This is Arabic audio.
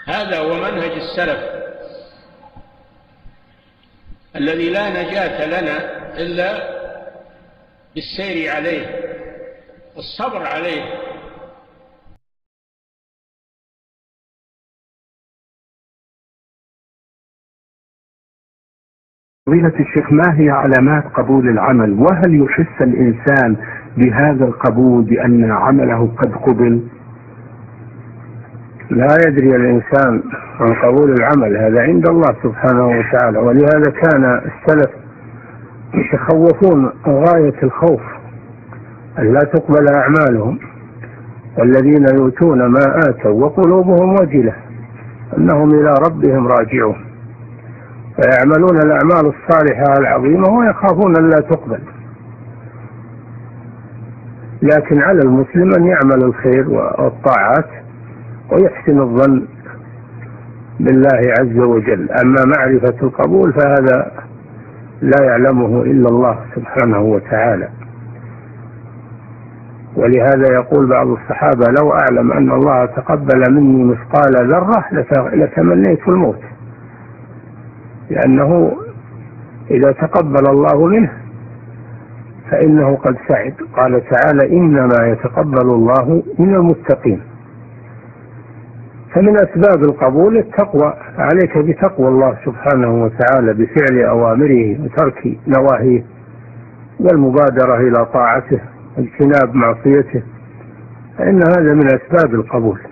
هذا هو منهج السلف الذي لا نجاة لنا إلا بالسير عليه والصبر عليه. فضيلة الشيخ، ما هي علامات قبول العمل؟ وهل يحس الإنسان بهذا القبول بأن عمله قد قبل؟ لا يدري الإنسان عن قبول العمل، هذا عند الله سبحانه وتعالى. ولهذا كان السلف يتخوفون غاية الخوف أن لا تقبل أعمالهم، والذين يؤتون ما آتوا وقلوبهم وجلة أنهم إلى ربهم راجعون، فيعملون الأعمال الصالحة العظيمة ويخافون أن لا تقبل. لكن على المسلم أن يعمل الخير والطاعات ويحسن الظن بالله عز وجل. أما معرفة القبول فهذا لا يعلمه إلا الله سبحانه وتعالى. ولهذا يقول بعض الصحابة: لو أعلم أن الله تقبل مني مثقال ذرة لتمنيت الموت، لأنه إذا تقبل الله منه فإنه قد سعد. قال تعالى: إنما يتقبل الله من المتقين. فمن أسباب القبول التقوى، عليك بتقوى الله سبحانه وتعالى بفعل أوامره وترك نواهيه والمبادرة إلى طاعته واجتناب معصيته، فإن هذا من أسباب القبول.